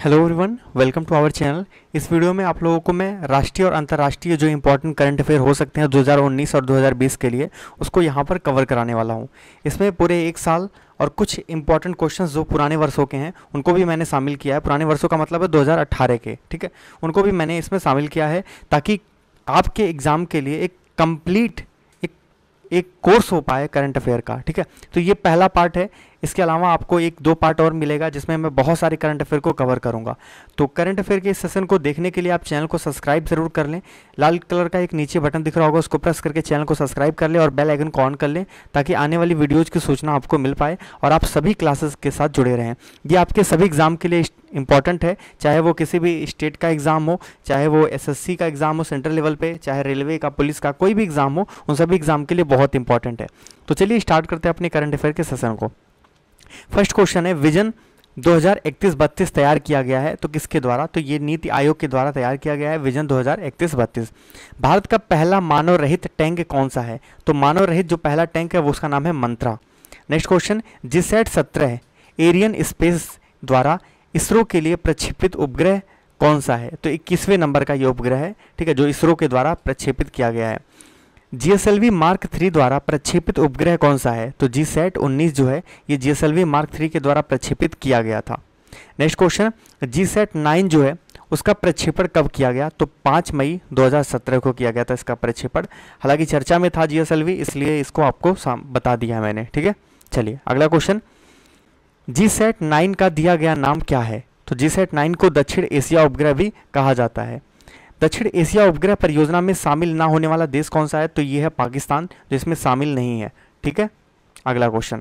Hello everyone, welcome to our channel. इस video में आप लोगों को मैं राष्ट्रीय और अंतर्राष्ट्रीय जो इंपॉर्टेंट करंट अफेयर हो सकते हैं 2019 और 2020 के लिए, उसको यहाँ पर कवर कराने वाला हूँ। इसमें पूरे एक साल और कुछ इंपॉर्टेंट क्वेश्चंस जो पुराने वर्षों के हैं उनको भी मैंने शामिल किया है। पुराने वर्षों का मतलब है 2018 के, ठीक है, उनको भी मैंने इसमें शामिल किया है ताकि आपके एग्ज़ाम के लिए एक कंप्लीट एक कोर्स हो पाए करंट अफेयर का, ठीक है। तो ये पहला पार्ट है। इसके अलावा आपको एक दो पार्ट और मिलेगा जिसमें मैं बहुत सारे करंट अफेयर को कवर करूंगा। तो करंट अफेयर के इस सेशन को देखने के लिए आप चैनल को सब्सक्राइब जरूर कर लें। लाल कलर का एक नीचे बटन दिख रहा होगा, उसको प्रेस करके चैनल को सब्सक्राइब कर लें और बेल आइकन को ऑन कर लें ताकि आने वाली वीडियोज़ की सूचना आपको मिल पाए और आप सभी क्लासेस के साथ जुड़े रहें। ये आपके सभी एग्जाम के लिए इंपॉर्टेंट है, चाहे वो किसी भी स्टेट का एग्ज़ाम हो, चाहे वो एसएससी का एग्ज़ाम हो सेंट्रल लेवल पे, चाहे रेलवे का, पुलिस का, कोई भी एग्ज़ाम हो, उन सभी एग्ज़ाम के लिए बहुत इंपॉर्टेंट है। तो चलिए स्टार्ट करते हैं अपने करंट अफेयर के सेशन को। फर्स्ट क्वेश्चन है, विजन 2031-32 तैयार किया गया है तो किसके द्वारा? तो ये नीति आयोग के द्वारा तैयार किया गया है विजन 2031-32। भारत का पहला मानव रहित टैंक कौन सा है? तो मानव रहित जो पहला टैंक है वो उसका नाम है Mantra. Next question, GSAT 17 Ariane space द्वारा इसरो के लिए प्रक्षेपित उपग्रह कौन सा है? तो 21वें नंबर का ये उपग्रह है, ठीक है, जो इसरो के द्वारा प्रक्षेपित किया गया है। जीएसएलवी मार्क 3 द्वारा प्रक्षेपित उपग्रह कौन सा है? तो जीसैट 19 जो है ये जीएसएलवी मार्क 3 के द्वारा प्रक्षेपित किया गया था। नेक्स्ट क्वेश्चन, जीसैट 9 जो है उसका प्रक्षेपण कब किया गया? तो 5 मई 2017 को किया गया था इसका प्रक्षेपण। हालांकि चर्चा में था जीएसएलवी, इसलिए इसको आपको बता दिया मैंने, ठीक है। चलिए अगला क्वेश्चन, जीसैट 9 का दिया गया नाम क्या है? तो जीसैट 9 को दक्षिण एशिया उपग्रह भी कहा जाता है। दक्षिण एशिया उपग्रह परियोजना में शामिल ना होने वाला देश कौन सा है? तो ये है पाकिस्तान, जो इसमें शामिल नहीं है, ठीक है। अगला क्वेश्चन,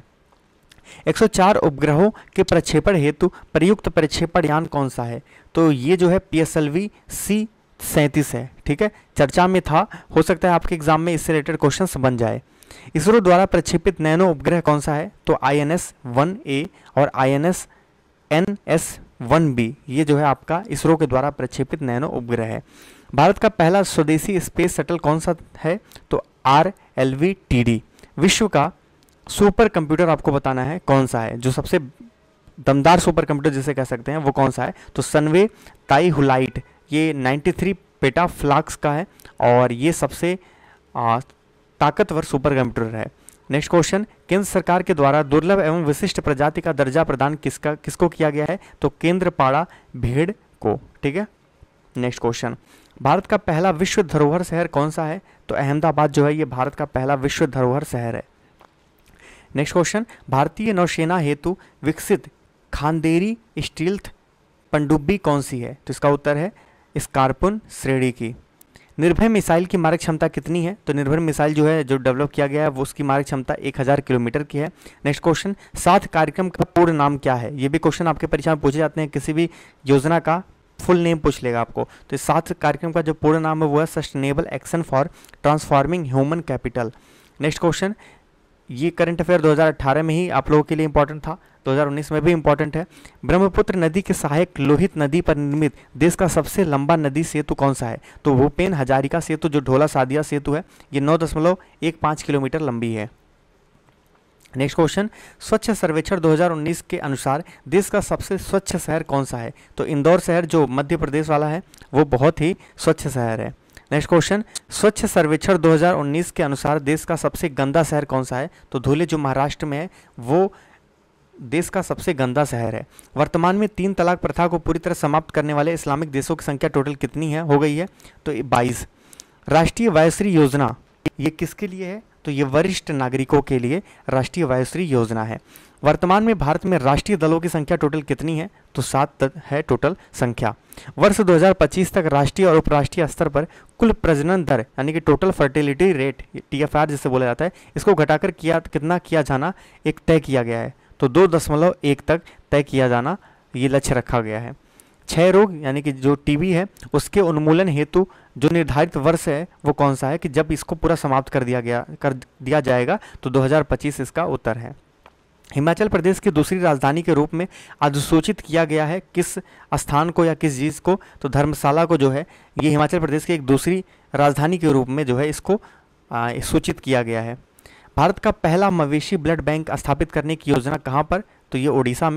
104 उपग्रहों के प्रक्षेपण हेतु प्रयुक्त प्रक्षेपण यान कौन सा है? तो ये जो है PSLV C-37 है, ठीक है, चर्चा में था, हो सकता है आपके एग्जाम में इससे रिलेटेड क्वेश्चन बन जाए। इसरो द्वारा प्रक्षेपित नैनो उपग्रह कौन सा है? तो INS-1A और INS-NS-1B, ये जो है आपका इसरो के द्वारा प्रक्षेपित नैनो उपग्रह है। भारत का पहला स्वदेशी स्पेस शटल कौन सा है? तो RLV-TD। विश्व का सुपर कंप्यूटर आपको बताना है कौन सा है, जो सबसे दमदार सुपर कंप्यूटर जिसे कह सकते हैं वो कौन सा है? तो सनवे ताईहुलाइट, ये 93 पेटाफ्लाक्स का है और ये सबसे ताकतवर सुपर कंप्यूटर है। नेक्स्ट क्वेश्चन, केंद्र सरकार के द्वारा दुर्लभ एवं विशिष्ट प्रजाति का दर्जा प्रदान किसको किया गया है? तो केंद्रपाड़ा भेड़ को, ठीक है। नेक्स्ट क्वेश्चन, भारत का पहला विश्व धरोहर शहर कौन सा है? तो अहमदाबाद जो है ये भारत का पहला विश्व धरोहर शहर है। नेक्स्ट क्वेश्चन, भारतीय नौसेना हेतु विकसित खांदेरी स्टील्थ पनडुब्बी कौन सी है? तो इसका उत्तर है स्कॉर्पियन श्रेणी की। निर्भय मिसाइल की मारक क्षमता कितनी है? तो निर्भय मिसाइल जो है जो डेवलप किया गया है वो उसकी मारक क्षमता 1000 किलोमीटर की है। नेक्स्ट क्वेश्चन, 7 कार्यक्रम का पूर्ण नाम क्या है? ये भी क्वेश्चन आपके परीक्षा में पूछे जाते हैं, किसी भी योजना का फुल नेम पूछ लेगा आपको। तो 7 कार्यक्रम का जो पूर्ण नाम है वो है sustainable action for transforming human capital. Next question, ये करंट अफेयर 2018 में ही आप लोगों के लिए इंपॉर्टेंट था, 2019 में भी इंपॉर्टेंट है। ब्रह्मपुत्र नदी के सहायक लोहित नदी पर निर्मित देश का सबसे लंबा नदी सेतु कौन सा है? तो भूपेन हजारिका सेतु जो ढोला सादिया सेतु है ये 9.15 किलोमीटर लंबी है। नेक्स्ट क्वेश्चन, स्वच्छ सर्वेक्षण 2019 के अनुसार देश का सबसे स्वच्छ शहर कौन सा है? तो इंदौर शहर जो मध्य प्रदेश वाला है वो बहुत ही स्वच्छ शहर है। नेक्स्ट क्वेश्चन, स्वच्छ सर्वेक्षण 2019 के अनुसार देश का सबसे गंदा शहर कौन सा है? तो धुले जो महाराष्ट्र में है वो देश का सबसे गंदा शहर है। वर्तमान में 3 तलाक प्रथा को पूरी तरह समाप्त करने वाले इस्लामिक देशों की संख्या टोटल कितनी है हो गई है? तो 22। राष्ट्रीय वायुश्री योजना ये किसके लिए है? तो ये वरिष्ठ नागरिकों के लिए राष्ट्रीय वायुश्री योजना है। वर्तमान में भारत में राष्ट्रीय दलों की संख्या टोटल कितनी है? तो 7 है टोटल संख्या। वर्ष 2025 तक राष्ट्रीय और उपराष्ट्रीय स्तर पर कुल प्रजनन दर यानी कि टोटल फर्टिलिटी रेट, TFR जिसे बोला जाता है, इसको घटाकर कितना किया जाना एक तय किया गया है। तो 2.1 तक तय किया जाना ये लक्ष्य रखा गया है। क्षय रोग यानी कि जो TB है उसके उन्मूलन हेतु जो निर्धारित वर्ष है वो कौन सा है कि जब इसको पूरा समाप्त कर दिया जाएगा? तो 2025 इसका उत्तर है। हिमाचल प्रदेश की दूसरी राजधानी के रूप में अधिसूचित किया गया है किस स्थान को या किस चीज़ को? तो धर्मशाला को जो है ये हिमाचल प्रदेश की एक दूसरी राजधानी के रूप में जो है इसको सूचित किया गया है। भारत का पहला मवेशी ब्लड बैंक स्थापित करने की योजना कहाँ पर? तो ये ओडिशा में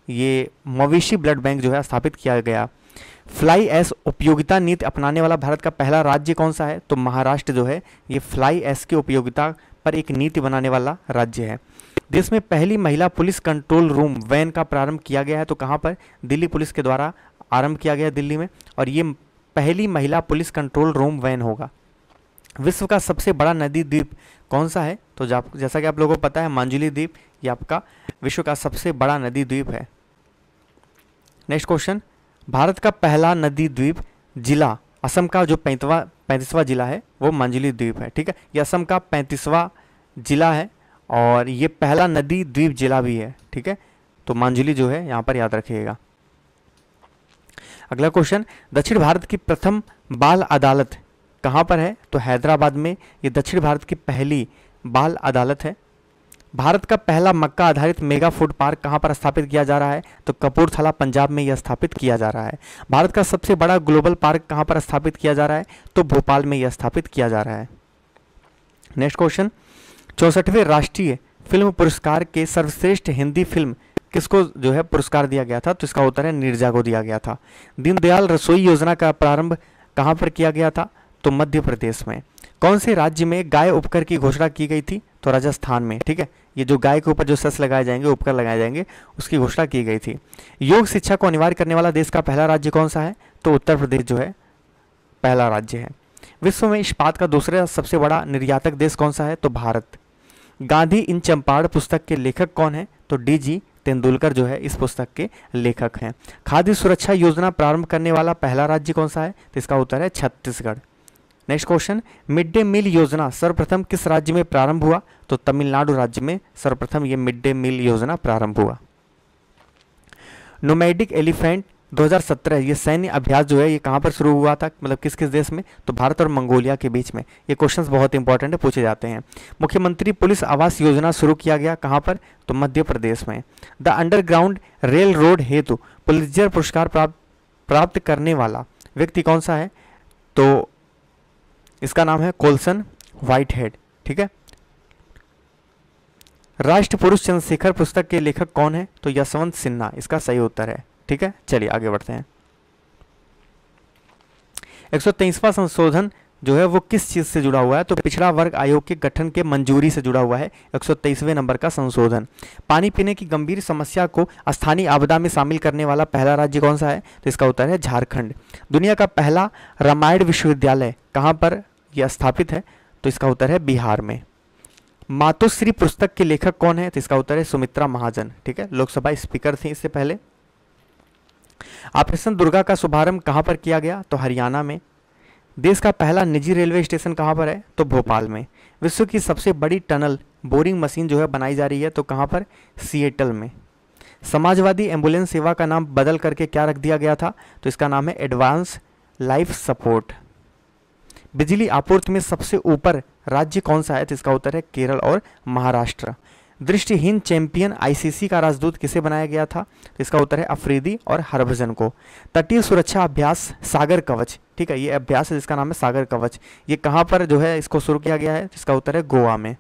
ये मवेशी ब्लड बैंक जो है स्थापित किया गया। फ्लाई ऐश उपयोगिता नीति अपनाने वाला भारत का पहला राज्य कौन सा है? तो महाराष्ट्र जो है ये फ्लाई ऐश की उपयोगिता पर एक नीति बनाने वाला राज्य है। देश में पहली महिला पुलिस कंट्रोल रूम वैन का प्रारंभ किया गया है, तो कहाँ पर? दिल्ली पुलिस के द्वारा आरंभ किया गया दिल्ली में, और ये पहली महिला पुलिस कंट्रोल रूम वैन होगा। विश्व का सबसे बड़ा नदी द्वीप कौन सा है? तो जैसा कि आप लोगों को पता है मांजुली द्वीप ये आपका विश्व का सबसे बड़ा नदी द्वीप है। नेक्स्ट क्वेश्चन, भारत का पहला नदी द्वीप जिला असम का जो 35वां जिला है वो मांजुली द्वीप है। ठीक है, ये असम का 35वां जिला है और ये पहला नदी द्वीप जिला भी है। ठीक है, तो मांजुली जो है यहाँ पर याद रखिएगा। अगला क्वेश्चन, दक्षिण भारत की प्रथम बाल अदालत कहाँ पर है? तो हैदराबाद में ये दक्षिण भारत की पहली बाल अदालत है। भारत का पहला मक्का आधारित मेगा फूड पार्क कहाँ पर स्थापित किया जा रहा है? तो कपूरथला पंजाब में यह स्थापित किया जा रहा है। भारत का सबसे बड़ा ग्लोबल पार्क कहाँ पर स्थापित किया जा रहा है? तो भोपाल में यह स्थापित किया जा रहा है। नेक्स्ट क्वेश्चन, 64वें राष्ट्रीय फिल्म पुरस्कार के सर्वश्रेष्ठ हिंदी फिल्म किसको जो है पुरस्कार दिया गया था? तो इसका उत्तर है नीरजा को दिया गया था। दीनदयाल रसोई योजना का प्रारंभ कहाँ पर किया गया था? तो मध्य प्रदेश में। कौन से राज्य में गाय उपकर की घोषणा की गई थी? तो राजस्थान में। ठीक है, ये जो गाय के ऊपर जो सस लगाए जाएंगे, उपकर लगाए जाएंगे, उसकी घोषणा की गई थी। योग शिक्षा को अनिवार्य करने वाला देश का पहला राज्य कौन सा है? तो उत्तर प्रदेश जो है पहला राज्य है। विश्व में इस्पात का दूसरा सबसे बड़ा निर्यातक देश कौन सा है? तो भारत। गांधी इन चंपारण पुस्तक के लेखक कौन है? तो डी.जी. तेंदुलकर जो है इस पुस्तक के लेखक हैं। खाद्य सुरक्षा योजना प्रारंभ करने वाला पहला राज्य कौन सा है? तो इसका उत्तर है Chhattisgarh. Next question, mid day meal योजना सर्वप्रथम किस राज्य में प्रारंभ हुआ? तो तमिलनाडु राज्य में सर्वप्रथम ये मिड डे मील योजना प्रारंभ हुआ। नोमैडिक एलिफेंट 2017 ये सैन्य अभ्यास जो है ये कहाँ पर शुरू हुआ था? मतलब किस किस देश में? तो भारत और मंगोलिया के बीच में। ये क्वेश्चंस बहुत इंपॉर्टेंट है, पूछे जाते हैं। मुख्यमंत्री पुलिस आवास योजना शुरू किया गया कहाँ पर? तो मध्य प्रदेश में। द अंडरग्राउंड रेल रोड हेतु पुलित्जर पुरस्कार प्राप्त करने वाला व्यक्ति कौन सा है? तो इसका नाम है कोल्सन व्हाइटहेड। ठीक है, राष्ट्र पुरुष चंद्रशेखर पुस्तक के लेखक कौन है? तो यशवंत सिन्हा इसका सही उत्तर है। ठीक है, चलिए आगे बढ़ते हैं। 123वां संशोधन जो है वो किस चीज से जुड़ा हुआ है? तो पिछड़ा वर्ग आयोग के गठन के मंजूरी से जुड़ा हुआ है 123वें नंबर का संशोधन। पानी पीने की गंभीर समस्या को स्थानीय आपदा में शामिल करने वाला पहला राज्य कौन सा है? तो इसका उत्तर है झारखंड। दुनिया का पहला रामायण विश्वविद्यालय कहाँ पर यह स्थापित है? तो इसका उत्तर है बिहार में। मातोश्री पुस्तक के लेखक कौन है? तो इसका उत्तर है सुमित्रा महाजन। ठीक है, लोकसभा स्पीकर थी इससे पहले। ऑपरेशन दुर्गा का शुभारंभ कहाँ पर किया गया? तो हरियाणा में। देश का पहला निजी रेलवे स्टेशन कहाँ पर है? तो भोपाल में। विश्व की सबसे बड़ी टनल बोरिंग मशीन जो है बनाई जा रही है, तो कहाँ पर? सिएटल में। समाजवादी एम्बुलेंस सेवा का नाम बदल करके क्या रख दिया गया था? तो इसका नाम है एडवांस लाइफ सपोर्ट। बिजली आपूर्ति में सबसे ऊपर राज्य कौन सा है? तो इसका उत्तर है केरल और महाराष्ट्र। दृष्टिहीन चैंपियन आईसीसी का राजदूत किसे बनाया गया था? तो इसका उत्तर है अफरीदी और हरभजन को। तटीय सुरक्षा अभ्यास सागर कवच, ठीक है, ये अभ्यास है जिसका नाम है सागर कवच। ये कहाँ पर जो है इसको शुरू किया गया है? इसका उत्तर है गोवा में।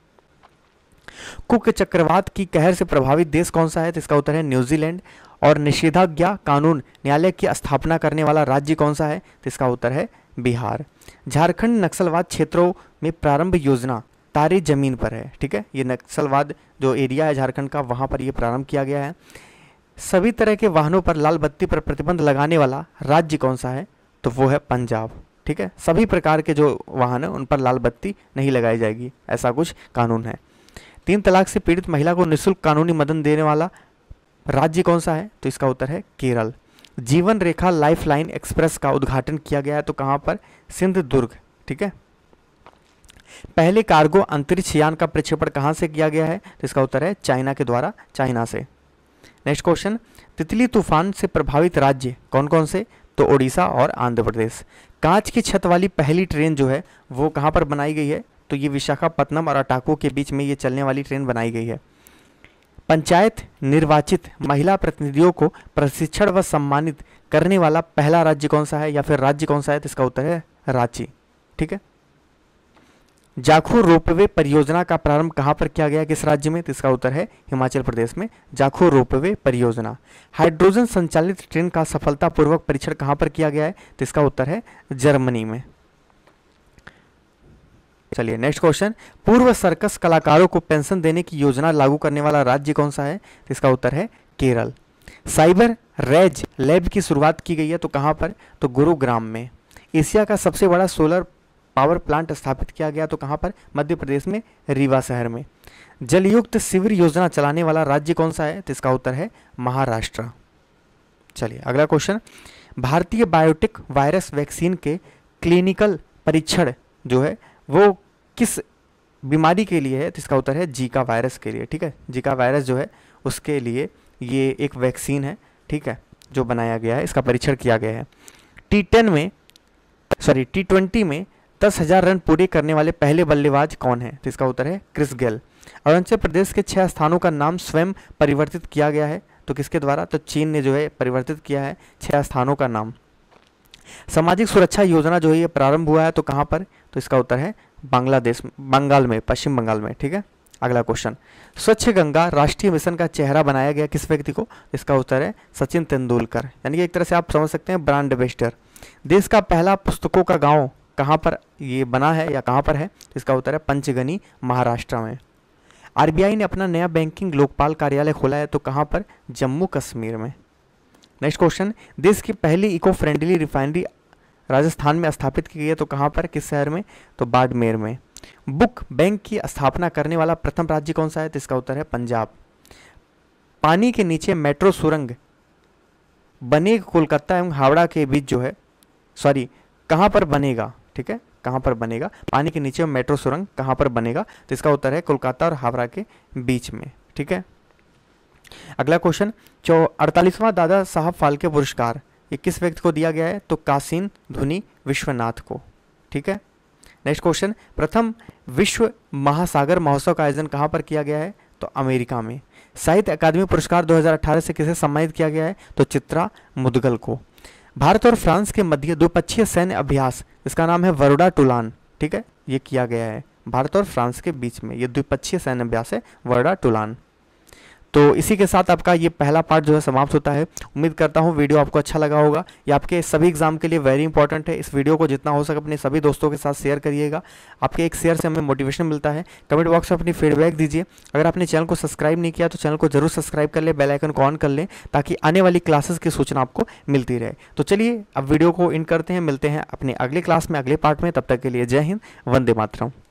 कुक चक्रवात की कहर से प्रभावित देश कौन सा है? तो इसका उत्तर है न्यूजीलैंड। और निषेधाज्ञा कानून न्यायालय की स्थापना करने वाला राज्य कौन सा है? तो इसका उत्तर है बिहार। झारखंड नक्सलवाद क्षेत्रों में प्रारंभ योजना तारी जमीन पर है। ठीक है, ये नक्सलवाद जो एरिया है झारखंड का वहाँ पर ये प्रारंभ किया गया है। सभी तरह के वाहनों पर लाल बत्ती पर प्रतिबंध लगाने वाला राज्य कौन सा है? तो वो है पंजाब। ठीक है, सभी प्रकार के जो वाहन है उन पर लाल बत्ती नहीं लगाई जाएगी, ऐसा कुछ कानून है। 3 तलाक से पीड़ित महिला को निःशुल्क कानूनी मदद देने वाला राज्य कौन सा है? तो इसका उत्तर है केरल। जीवन रेखा लाइफलाइन एक्सप्रेस का उद्घाटन किया गया है, तो कहाँ पर? सिंधुदुर्ग। ठीक है, पहले कार्गो अंतरिक्ष यान का प्रक्षेपण कहाँ से किया गया है? तो इसका उत्तर है चाइना के द्वारा, चाइना से। नेक्स्ट क्वेश्चन, तितली तूफान से प्रभावित राज्य कौन कौन से? तो ओडिशा और आंध्र प्रदेश। कांच की छत वाली पहली ट्रेन जो है वो कहाँ पर बनाई गई है? तो ये विशाखापत्तनम और अटाको के बीच में ये चलने वाली ट्रेन बनाई गई है। पंचायत निर्वाचित महिला प्रतिनिधियों को प्रशिक्षण व सम्मानित करने वाला पहला राज्य कौन सा है या फिर राज्य कौन सा है? तो इसका उत्तर है रांची। ठीक है, जाखू रोपवे परियोजना का प्रारंभ कहाँ पर किया गया, किस राज्य में? तो इसका उत्तर है हिमाचल प्रदेश में जाखू रोपवे परियोजना। हाइड्रोजन संचालित ट्रेन का सफलतापूर्वक परीक्षण कहाँ पर किया गया है? तो इसका उत्तर है जर्मनी में। चलिए नेक्स्ट क्वेश्चन, पूर्व सर्कस कलाकारों को पेंशन देने की योजना लागू करने वाला राज्य कौन सा है? तो इसका उत्तर है केरल। साइबर रेज लैब की शुरुआत की गई है तो कहाँ पर? तो गुरुग्राम में। एशिया का सबसे बड़ा सोलर पावर प्लांट स्थापित किया गया तो कहाँ पर? मध्य प्रदेश में रीवा शहर में। जलयुक्त शिविर योजना चलाने वाला राज्य कौन सा है? तो इसका उत्तर है महाराष्ट्र। चलिए अगला क्वेश्चन, भारतीय बायोटेक वायरस वैक्सीन के क्लिनिकल परीक्षण जो है वो किस बीमारी के लिए है? तो इसका उत्तर है जीका वायरस के लिए। ठीक है, जीका वायरस जो है उसके लिए ये एक वैक्सीन है, ठीक है, जो बनाया गया है, इसका परीक्षण किया गया है। T20 में 10,000 रन पूरे करने वाले पहले बल्लेबाज कौन है? तो इसका उत्तर है क्रिस गेल। अरुणाचल प्रदेश के 6 स्थानों का नाम स्वयं परिवर्तित किया गया है तो किसके द्वारा? तो चीन ने जो है परिवर्तित किया है 6 स्थानों का नाम। सामाजिक सुरक्षा योजना जो है ये प्रारंभ हुआ है तो कहाँ पर? तो इसका उत्तर है बंगाल में, पश्चिम बंगाल में। ठीक है, अगला क्वेश्चन, स्वच्छ गंगा राष्ट्रीय मिशन का चेहरा बनाया गया किस व्यक्ति को? इसका उत्तर है सचिन तेंदुलकर, यानी कि एक तरह से आप समझ सकते हैं ब्रांड एम्बेसडर। देश का पहला पुस्तकों का गांव कहाँ पर ये बना है या कहाँ पर है? इसका उत्तर है पंचगनी, महाराष्ट्र में। आरबीआई ने अपना नया बैंकिंग लोकपाल कार्यालय खोला है तो कहाँ पर? जम्मू कश्मीर में। नेक्स्ट क्वेश्चन, देश की पहली इको फ्रेंडली रिफाइनरी राजस्थान में स्थापित की गई है तो कहाँ पर, किस शहर में? तो बाड़मेर में। बुक बैंक की स्थापना करने वाला प्रथम राज्य कौन सा है? तो इसका उत्तर है पंजाब। पानी के नीचे मेट्रो सुरंग बनेगा कोलकाता एवं हावड़ा के बीच जो है, सॉरी कहाँ पर बनेगा? ठीक है, कहाँ पर बनेगा? पानी के नीचे मेट्रो सुरंग कहाँ पर बनेगा? तो इसका उत्तर है कोलकाता और हावड़ा के बीच में। ठीक है, अगला क्वेश्चन, 48वां दादा साहब फाल्के पुरस्कार ये किस व्यक्ति को दिया गया है? तो कासिन धुनी विश्वनाथ को। ठीक है, नेक्स्ट क्वेश्चन, प्रथम विश्व महासागर महोत्सव का आयोजन कहाँ पर किया गया है? तो अमेरिका में। साहित्य अकादमी पुरस्कार 2018 से किसे सम्मानित किया गया है? तो चित्रा मुदगल को। भारत और फ्रांस के मध्य द्विपक्षीय सैन्य अभ्यास, इसका नाम है वरुडा टुलान। ठीक है, ये किया गया है भारत और फ्रांस के बीच में, ये द्विपक्षीय सैन्य अभ्यास है वरुडा टुलान। तो इसी के साथ आपका ये पहला पार्ट जो है समाप्त होता है। उम्मीद करता हूँ वीडियो आपको अच्छा लगा होगा। ये आपके सभी एग्जाम के लिए वेरी इंपॉर्टेंट है। इस वीडियो को जितना हो सके अपने सभी दोस्तों के साथ शेयर करिएगा। आपके एक शेयर से हमें मोटिवेशन मिलता है। कमेंट बॉक्स में अपनी फीडबैक दीजिए। अगर आपने चैनल को सब्सक्राइब नहीं किया तो चैनल को जरूर सब्सक्राइब कर ले, बेल आइकन को ऑन कर लें ताकि आने वाली क्लासेस की सूचना आपको मिलती रहे। तो चलिए अब वीडियो को इन करते हैं, मिलते हैं अपने अगले क्लास में, अगले पार्ट में। तब तक के लिए जय हिंद, वंदे मातरम।